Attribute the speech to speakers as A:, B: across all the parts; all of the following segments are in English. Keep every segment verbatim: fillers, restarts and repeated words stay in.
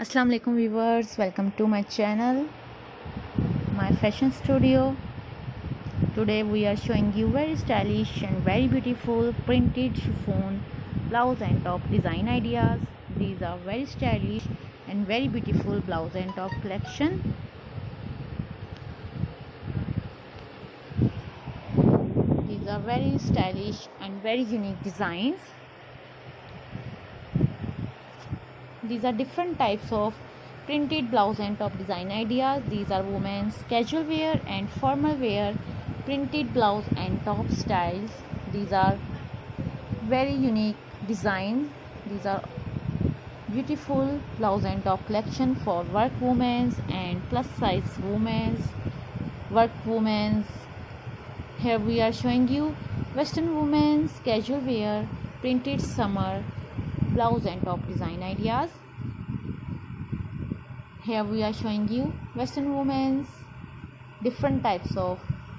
A: Assalamu alaikum viewers, welcome to my channel, my fashion studio. Today we are showing you very stylish and very beautiful printed chiffon blouse and top design ideas. These are very stylish and very beautiful blouse and top collection. These are very stylish and very unique designs. These are different types of printed blouse and top design ideas. These are women's casual wear and formal wear printed blouse and top styles. These are very unique designs. These are beautiful blouse and top collection for work women's and plus size women's, work women's. Here we are showing you western women's casual wear printed summer blouse and top design ideas. Here we are showing you western women's different types of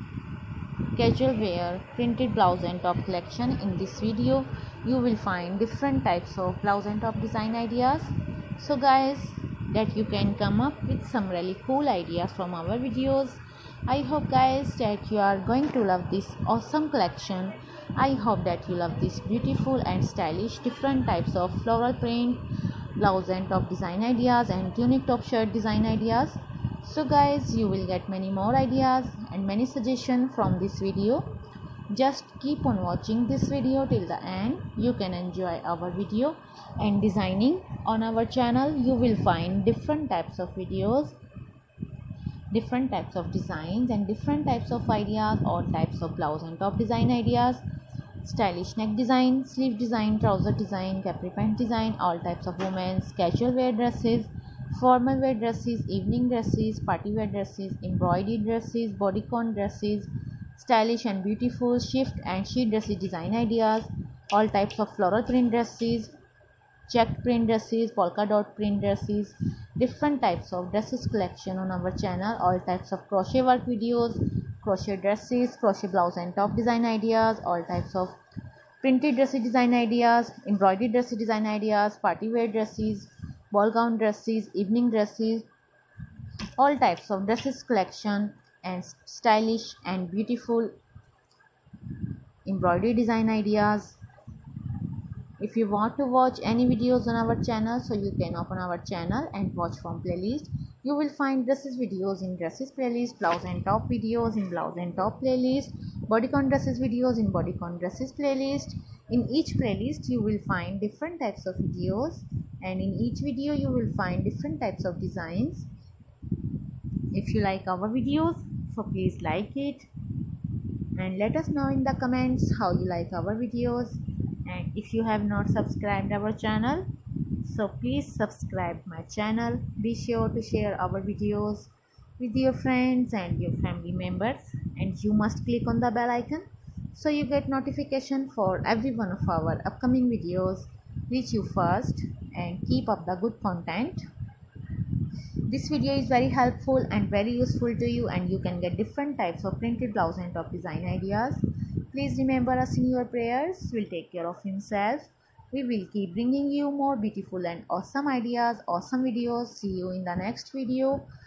A: casual wear printed blouse and top collection. In this video you will find different types of blouse and top design ideas, so guys, that you can come up with some really cool ideas from our videos. I hope guys that you are going to love this awesome collection. I hope that you love this beautiful and stylish different types of floral print blouse and top design ideas and unique top shirt design ideas. So guys, you will get many more ideas and many suggestions from this video. Just keep on watching this video till the end. You can enjoy our video and designing on our channel. You will find different types of videos, different types of designs and different types of ideas, all types of blouse and top design ideas, stylish neck design, sleeve design, trouser design, capri pant design, all types of women's casual wear dresses, formal wear dresses, evening dresses, party wear dresses, embroidered dresses, bodycon dresses, stylish and beautiful shift and sheet dresses design ideas, all types of floral print dresses, checked print dresses, polka dot print dresses, different types of dresses collection on our channel, all types of crochet work videos, crochet dresses, crochet blouse and top design ideas, all types of printed dresses design ideas, embroidered dresses design ideas, party wear dresses, ball gown dresses, evening dresses, all types of dresses collection and stylish and beautiful embroidery design ideas. If you want to watch any videos on our channel, so you can open our channel and watch from playlist. You will find dresses videos in dresses playlist, blouse and top videos in blouse and top playlist, bodycon dresses videos in bodycon dresses playlist. In each playlist you will find different types of videos, and in each video you will find different types of designs. If you like our videos, so please like it and let us know in the comments how you like our videos. And if you have not subscribed our channel, so please subscribe my channel. Be sure to share our videos with your friends and your family members, and you must click on the bell icon so you get notification for every one of our upcoming videos reach you first, and keep up the good content. This video is very helpful and very useful to you, and you can get different types of printed blouse and top design ideas. Please remember us in your prayers. Will take care of himself. We will keep bringing you more beautiful and awesome ideas, awesome videos. See you in the next video.